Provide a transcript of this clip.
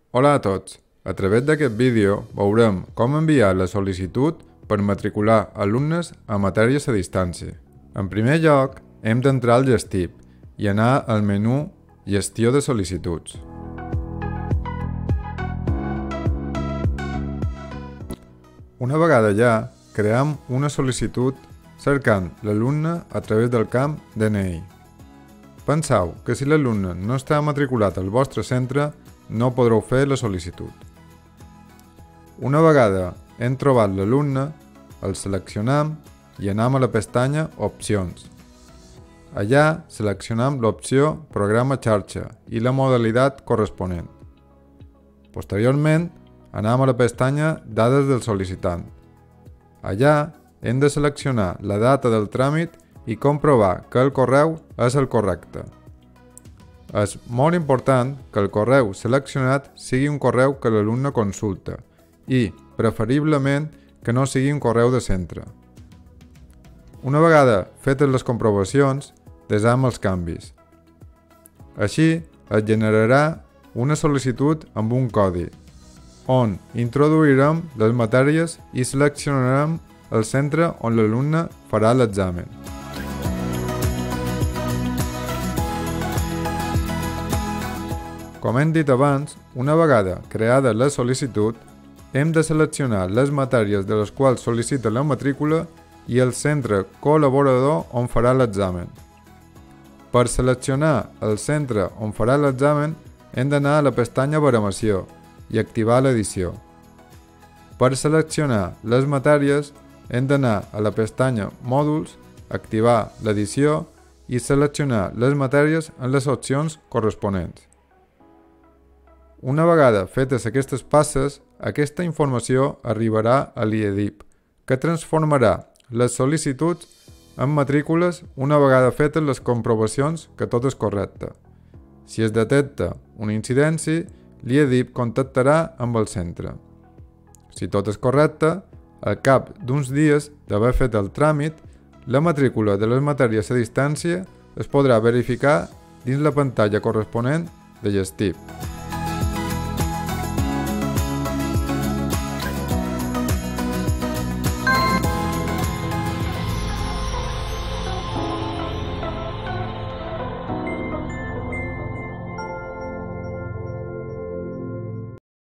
Hola a tots! A través d'aquest vídeo veurem com enviar la sol·licitud per matricular alumnes a matèries a distància. En primer lloc, hem d'entrar al Gestip i anar al menú Gestió de sol·licituds. Una vegada allà, creem una sol·licitud cercant l'alumne a través del camp DNI. Penseu que si l'alumne no està matriculat al vostre centre, no podreu fer la sol·licitud. Una vegada hem trobat l'alumne, el seleccionem i anem a la pestanya Opcions. Allà seleccionem l'opció Programa xarxa i la modalitat corresponent. Posteriorment, anem a la pestanya Dades del sol·licitant. Allà hem de seleccionar la data del tràmit i comprovar que el correu és el correcte. És molt important que el correu seleccionat sigui un correu que l'alumne consulta i, preferiblement, que no sigui un correu de centre. Una vegada fetes les comprovacions, desem els canvis. Així, es generarà una sol·licitud amb un codi, on introduirem les matèries i seleccionarem el centre on l'alumne farà l'examen. Com hem dit abans, una vegada creada la sol·licitud, hem de seleccionar les matèries de les quals sol·licita la matrícula i el centre col·laborador on farà l'examen. Per seleccionar el centre on farà l'examen, hem d'anar a la pestanya Baremació i activar l'edició. Per seleccionar les matèries, hem d'anar a la pestanya Mòduls, activar l'edició i seleccionar les matèries en les opcions corresponents. Una vegada fetes aquestes passes, aquesta informació arribarà a l'IEDIP, que transformarà les sol·licituds en matrícules una vegada fetes les comprovacions que tot és correcte. Si es detecta una incidència, l'IEDIP contactarà amb el centre. Si tot és correcte, al cap d'uns dies d'haver fet el tràmit, la matrícula de les matèries a distància es podrà verificar dins la pantalla corresponent de Gestip.